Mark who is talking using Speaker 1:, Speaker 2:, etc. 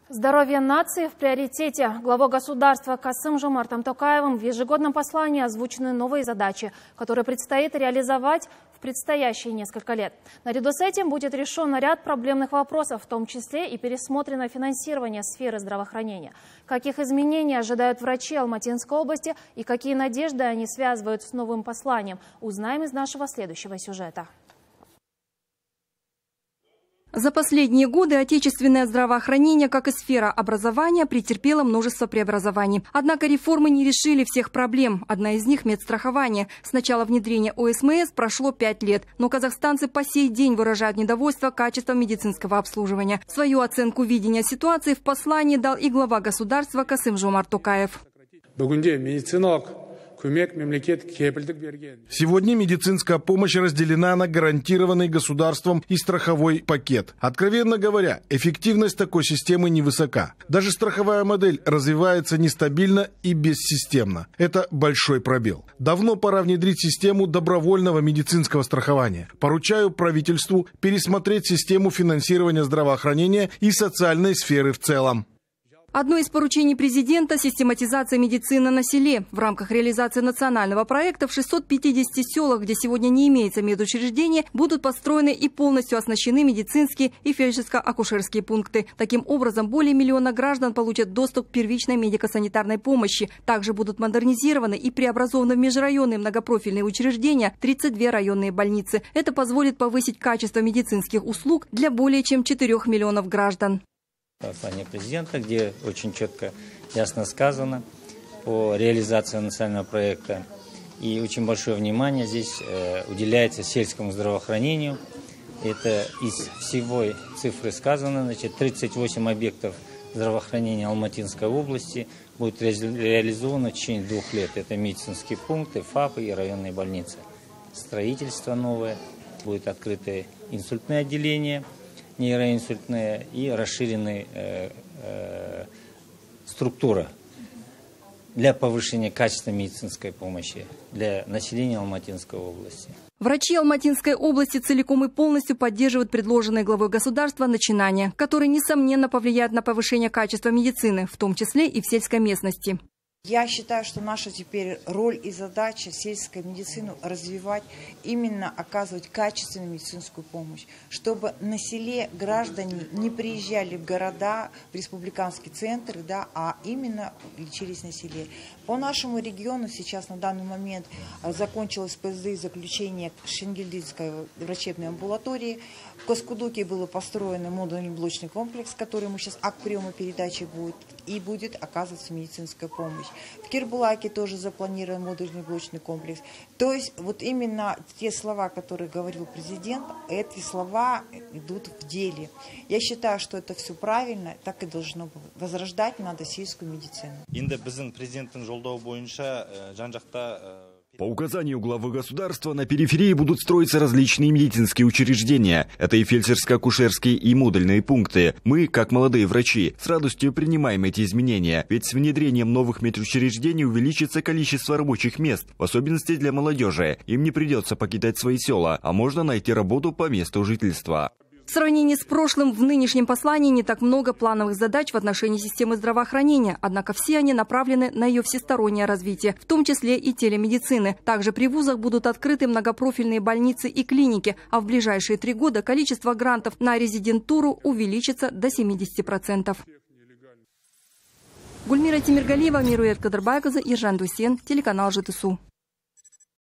Speaker 1: Здоровье нации в приоритете. Главой государства Касым-Жомартом Токаевым в ежегодном послании озвучены новые задачи, которые предстоит реализовать в предстоящие несколько лет. Наряду с этим будет решен ряд проблемных вопросов, в том числе и пересмотрено финансирование сферы здравоохранения. Каких изменений ожидают врачи Алматинской области и какие надежды они связывают с новым посланием, узнаем из нашего следующего сюжета.
Speaker 2: За последние годы отечественное здравоохранение, как и сфера образования, претерпело множество преобразований. Однако реформы не решили всех проблем. Одна из них – медстрахование. С начала внедрения ОСМС прошло 5 лет, но казахстанцы по сей день выражают недовольство качеством медицинского обслуживания. Свою оценку видения ситуации в послании дал и глава государства Касым-Жомарт Токаев.
Speaker 3: Сегодня медицинская помощь разделена на гарантированный государством и страховой пакет. Откровенно говоря, эффективность такой системы невысока. Даже страховая модель развивается нестабильно и бессистемно. Это большой пробел. Давно пора внедрить систему добровольного медицинского страхования. Поручаю правительству пересмотреть систему финансирования здравоохранения и социальной сферы в целом.
Speaker 2: Одно из поручений президента – систематизация медицины на селе. В рамках реализации национального проекта в 650 селах, где сегодня не имеется медучреждения, будут построены и полностью оснащены медицинские и фельдшерско-акушерские пункты. Таким образом, более миллиона граждан получат доступ к первичной медико-санитарной помощи. Также будут модернизированы и преобразованы в межрайонные многопрофильные учреждения 32 районные больницы. Это позволит повысить качество медицинских услуг для более чем 4 миллионов граждан.
Speaker 4: Послание президента, где очень четко, ясно сказано по реализации национального проекта. И очень большое внимание здесь уделяется сельскому здравоохранению. Это из всего цифры сказано, значит, 38 объектов здравоохранения Алматинской области будет реализовано в течение 2 лет. Это медицинские пункты, ФАПы и районные больницы. Строительство новое, будет открыто инсультное отделение, нейроинсультная и расширенная структура для повышения качества медицинской помощи для населения Алматинской области.
Speaker 2: Врачи Алматинской области целиком и полностью поддерживают предложенные главой государства начинания, которые, несомненно, повлияют на повышение качества медицины, в том числе и в сельской местности.
Speaker 5: Я считаю, что наша теперь роль и задача сельскую медицину развивать, именно оказывать качественную медицинскую помощь, чтобы на селе граждане не приезжали в города, в республиканские центры, да, а именно лечились на селе. По нашему региону сейчас на данный момент закончилось ПСД заключение Шенгельдинской врачебной амбулатории. В Коскудуке был построен модульный блочный комплекс, который мы сейчас акт приема передачи будет оказываться медицинская помощь. В Кирбулаке тоже запланирован модульный блочный комплекс. То есть вот именно те слова, которые говорил президент, эти слова идут в деле. Я считаю, что это все правильно, так и должно быть. Возрождать надо сельскую медицину.
Speaker 6: По указанию главы государства на периферии будут строиться различные медицинские учреждения. Это и фельдшерско-акушерские, и модульные пункты. Мы, как молодые врачи, с радостью принимаем эти изменения. Ведь с внедрением новых медучреждений увеличится количество рабочих мест, в особенности для молодежи. Им не придется покидать свои села, а можно найти работу по месту жительства.
Speaker 2: В сравнении с прошлым, в нынешнем послании не так много плановых задач в отношении системы здравоохранения, однако все они направлены на ее всестороннее развитие, в том числе и телемедицины. Также при вузах будут открыты многопрофильные больницы и клиники, а в ближайшие 3 года количество грантов на резидентуру увеличится до 70%. Гульмира Тимиргалиева, Мирует Кадырбайкызы, Ержан Дусен, телеканал ЖТСУ.